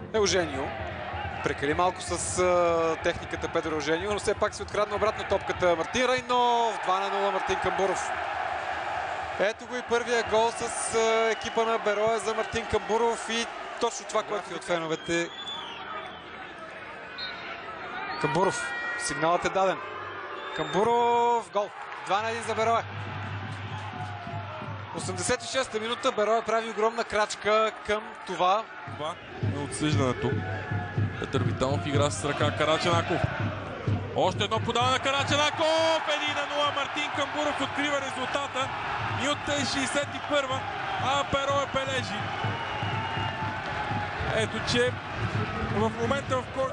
Елженио. Прекали малко с техниката Педро Елженио, но все пак си открадна обратно топката Мартин Райнов. 2-0 Мартин Камбуров. Ето го и първия гол с екипа на Берое за Мартин Камбуров и точно това, което от феновете. Камбуров. Сигналът е даден. Камбуров. Гол. 2-1 за Берое. 86-та минута. Берое прави огромна крачка към това. Това е отсъждането. Петър Витанов игра с ръка Карачанаков. Още едно подаване на Карачанаков. 1-0. Мартин Камбуров открива резултата. И от 61-а, а Берое бележи. Ето, че в момента, в който...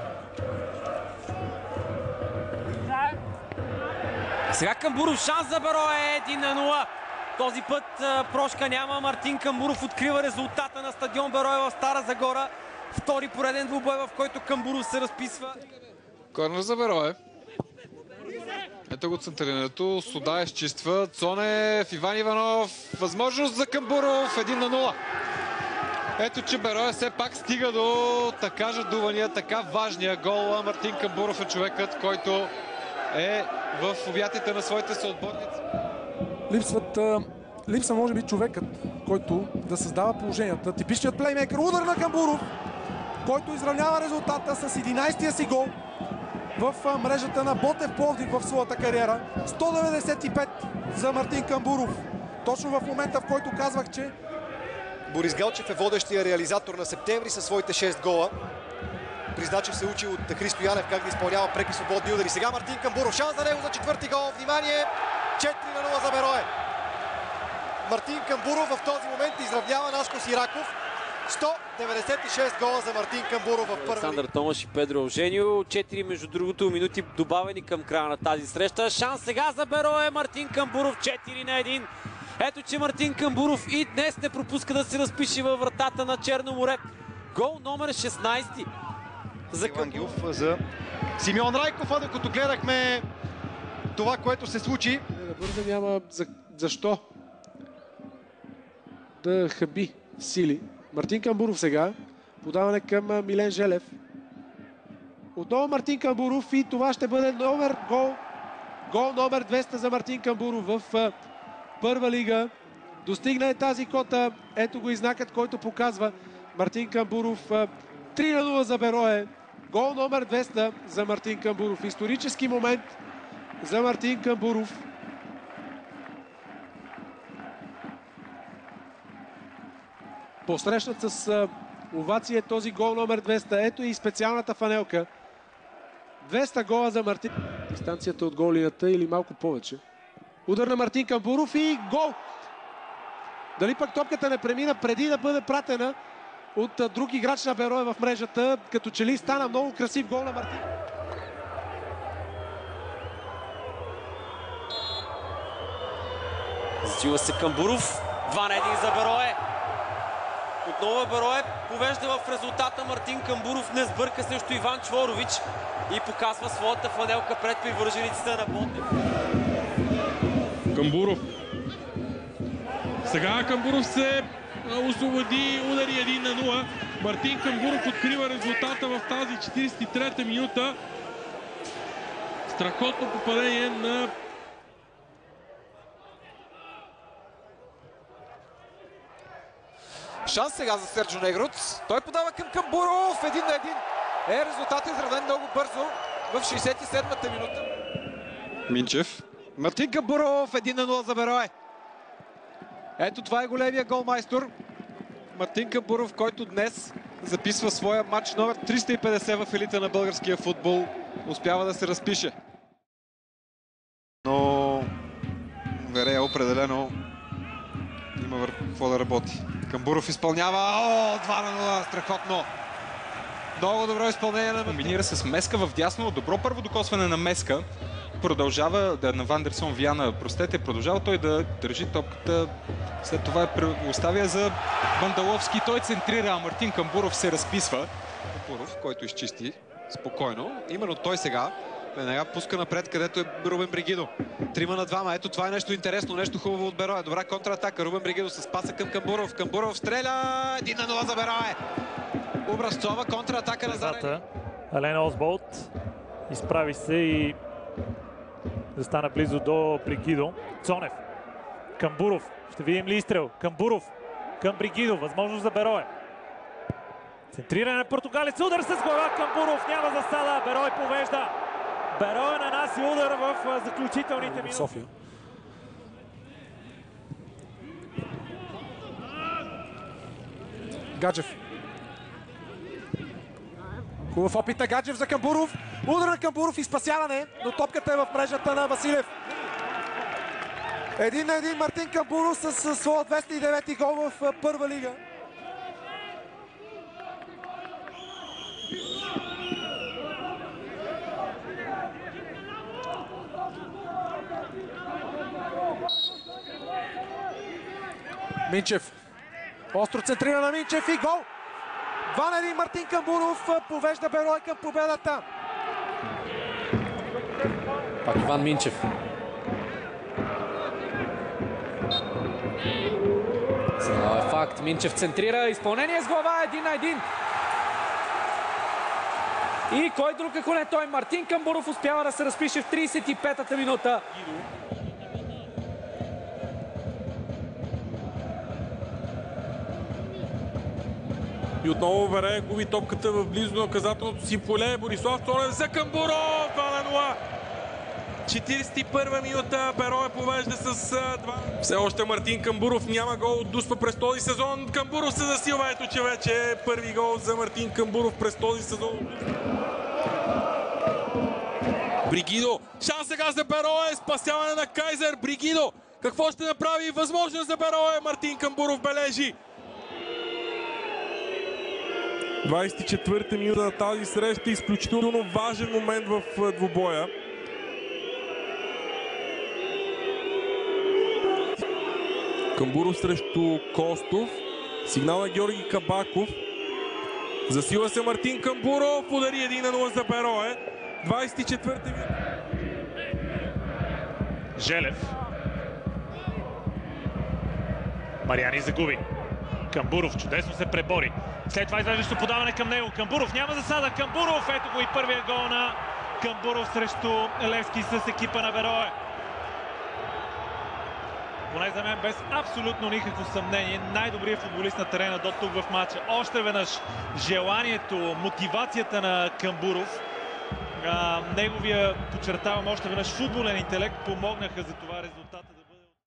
Сега Камбуров, шанс за Берое, 1-0. Този път прошка няма. Мартин Камбуров открива резултата на стадион Берое в Стара Загора. Втори пореден двубой, в който Камбуров се разписва. Корнер за Берое. Ето го центрирането. Суда изчиства. Цонев, Иван Иванов. Възможност за Камбуров. 1-0. Ето, че Берое все пак стига до така жадувания, така важния гол. Мартин Камбуров е човекът, който е в обятите на своите съотборници. Липсва може би човекът, който да създава положенията. Типичният плеймейкър. Удар на Камбуров, който изравнява резултата с 11-тия си гол в мрежата на Ботев Пловдив в своята кариера. 195 за Мартин Камбуров. Точно в момента, в който казвах, че Борис Галчев е водещия реализатор на септември със своите 6 гола. Призна, че се учи от Христо Янев как да изпълнява преки свободни удари. Сега Мартин Камбуров. Шанс за него за четвърти гол. Внимание! 4-0 за Берое. Мартин Камбуров в този момент изравнява Наско Сираков. 196 гола за Мартин Камбуров в първа. Александър Томаш и Педро Елженио. 4, между другото, минути добавени към края на тази среща. Шанс сега за Берое. Мартин Камбуров 4-1. Ето, че Мартин Камбуров и днес не пропуска да се разпише във вратата на Черно море. Гол номер 16 за Камбуров. За Симеон Райков, а докато гледахме това, което се случи. Да бърза, няма защо да хаби сили. Мартин Камбуров сега. Подаване към Милен Желев. Отново Мартин Камбуров и това ще бъде гол номер 200 за Мартин Камбуров в първа лига. Достигна е тази кота. Ето го и знакът, който показва Мартин Камбуров. 3-0 за Берое. Гол номер 200 за Мартин Камбуров. Исторически момент за Мартин Камбуров. Посрещнат с овация този гол номер 200. Ето и специалната фанелка. 200 гола за Мартин. Дистанцията от голината или малко повече. Удар на Мартин Камбуров и гол! Дали пък топката не премина преди да бъде пратена от друг играч на Берое в мрежата. Като че ли стана много красив гол на Мартин. Засила се Камбуров. 2-1 за Берое. Отново Берое повежда в резултата. Мартин Камбуров не сбърка срещу Иван Чворович и показва своята фанелка пред привържениците на Ботев. Камбуров. Сега Камбуров се освободи, удари 1-0. Мартин Камбуров открива резултата в тази 43-та минута. Страхотно попадение на... Шанс сега за Серджо Негруц. Той подава към Камбуров. 1-1. Резултатът е изравнен много бързо в 67-та минута. Минчев. Мартин Камбуров. 1-0 за Берое. Ето това е големия голмайстор. Мартин Камбуров, който днес записва своя матч номер 350 в елита на българския футбол. Успява да се разпише. Но Верея определено има върху какво да работи. Камбуров изпълнява. 2-0. Страхотно. Много добро изпълнение на... Комбинира с Меска в дясно. Добро първо докосване на Меска. Продължава на Вандерсон Виана. Простете, продължава той да държи топката. След това оставя за Бандаловски. Той центрира, а Мартин Камбуров се разписва. Камбуров, който изчисти спокойно. Именно той сега веднага пуска напред, където е Рубен Бригидо. 3-2. Ето това е нещо интересно, нещо хубаво от Берое. Добра контратака. Рубен Бригидо с паса към Камбуров. Камбуров стреля. 1-0 за Берое. Образцова контратака на Заря. Елена Осболт изправи се и застана близо до Бригидо. Цонев към Буров. Ще видим ли изстрел? Към Буров. Към Бригидо. Възможност за Берое. Центриране на португалец. Удар с глава към Буров. Няма засада. Берой повежда. Берой нанася удар в заключителните минути. София. Гаджев. Хубав опит на Гаджев за Камбуров. Удар на Камбуров и спасяване, но топката е в мрежата на Василев. 1-1 Мартин Камбуров с своя 209 гол в първа лига. Минчев. Остро центрира на Минчев и гол! 2-1 Мартин Камбуров повежда Берой към победата. Пак Иван Минчев. Сега е факт. Минчев центрира. Изпълнение с глава 1-1. И кой друг ако не той? Мартин Камбуров успява да се разпише в 35-та минута. И отново Вере губи топката в близо до наказателното си поле. Борислав Цонев за Камбуров. 2-0. 41 минута. Берое повежда с 2. Все още Мартин Камбуров няма гол от Дуспа през този сезон. Камбуров се засилва. Ето, че вече е първи гол за Мартин Камбуров през този сезон. Бригидо. Шанс сега за Берое. Спасяване на Кайзер. Бригидо. Какво ще направи? Възможно за Берое. Мартин Камбуров бележи. 24-та минута на тази среща. Изключително важен момент в двубоя. Камбуров срещу Костов. Сигнал на Георги Кабаков. Засила се Мартин Камбуров. Удари 1-0 за Берое. 24-та минута. Желев. Мариани загуби. Камбуров чудесно се пребори. След това извеждащо подаване към него. Камбуров няма засада. Камбуров. Ето го и първия гол на Камбуров срещу Левски с екипа на Берое. Поне за мен без абсолютно никакво съмнение. Най-добрият футболист на терена до тук в матча. Още веднъж желанието, мотивацията на Камбуров. Неговия, подчертавам още веднъж, футболен интелект помогнаха за